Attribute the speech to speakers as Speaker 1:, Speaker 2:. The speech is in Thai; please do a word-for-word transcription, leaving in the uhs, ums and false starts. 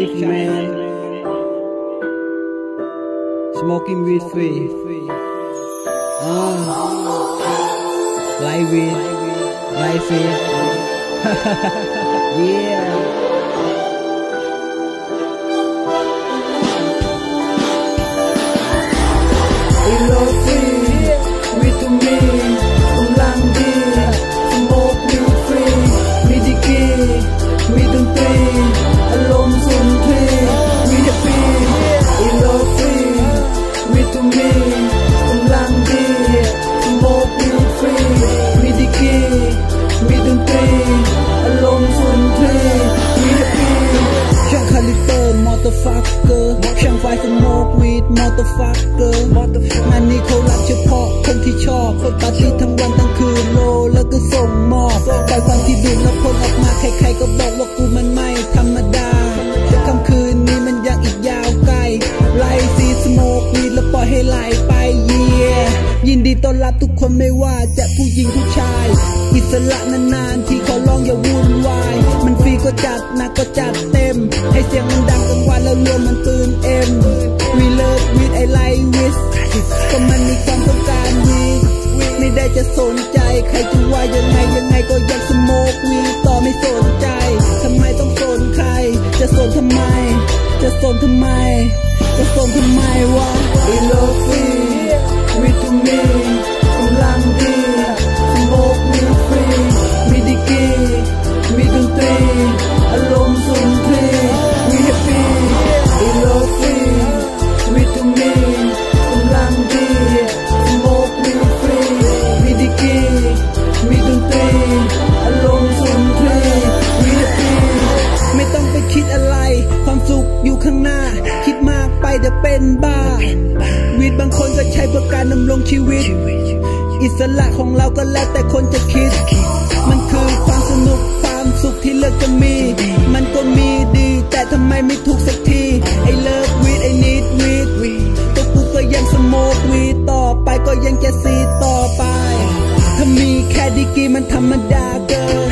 Speaker 1: Sharif man, smoking weed free. Ah, live weed, live weed. Yeah.
Speaker 2: I love free, weed to me, ulang di, smoke weed free,มีดีกีมีดนตรีอารมณ์สุนทรีมีแฮปปี้ I love free, weed to me, ulang di, smoke weed free,มีดีกีมีดนตรีอารมณ์สุนทรีมีแฮปปี้
Speaker 1: ช่างคาลิเตอร์มอเตอร์ฟักเกอร์ช่างไฟสโมกวีดมอเตอร์ฟักเกอร์งานนี้เขารับเฉพาะคนที่ชอบปาร์ตี้ทั้งวันทั้งคืนโลแล้วก็ส่งมอบปล่อยความที่ดูแล้วพ้นออกมาใครๆก็บอกว่ากูมันไม่ธรรมดาค่ำคืนนี้มันยังอีกยาวไกลไล่ซีสโมกวีดแล้วปล่อยให้ไหลไปเยี่ยยินดีต้อนรับทุกคนไม่ว่าจะผู้หญิงผู้ชายอิสระนานๆที่ขอร้องอย่าวุ่นวายมันฟรีก็จัดหนักก็จัดเต็มให้เสียงมันดังกลางวันแล้วรวมมันปืนเอ็มวีเลิฟวีดไอไลวิสก็มันมีความต้องการวีดไม่ได้จะสนใจใครจะว่ายังไงยังไงก็ยังสโมกวีดต่อไม่สนใจทำไมต้องสนใครจะสนทำไมจะสนทำไมจะสนทำไมวะ
Speaker 2: I love free, weed to me, ulang di, smoke weed free,มีดีกีมีดนตรีอารมณ์สุนทรีมีแฮปปี้ I love free, weed to me, ulang di, smoke weed free,มีดีกีมีดนตรีอารมณ์สุนทรีมีแฮปปี้
Speaker 1: ไม่ต้องไปคิดอะไรความสุขอยู่ข้างหน้าคิดมากไปเดี๋ยวเป็นบ้าวีดบางคนก็ใช้เพื่อการดำรงชีวิตอิสระของเราก็แล้วแต่คนจะคิดมันคือความสนุกความสุขที่เลือกจะมีมันก็มีดีแต่ทำไมไม่ถูกสักทีไอเลิฟวีดไอนิดวีดตัวกูก็ยังสโมกวีดต่อไปก็ยังจะซีต่อไปถ้ามีแค่ดีกีมันธรรมดาเกิน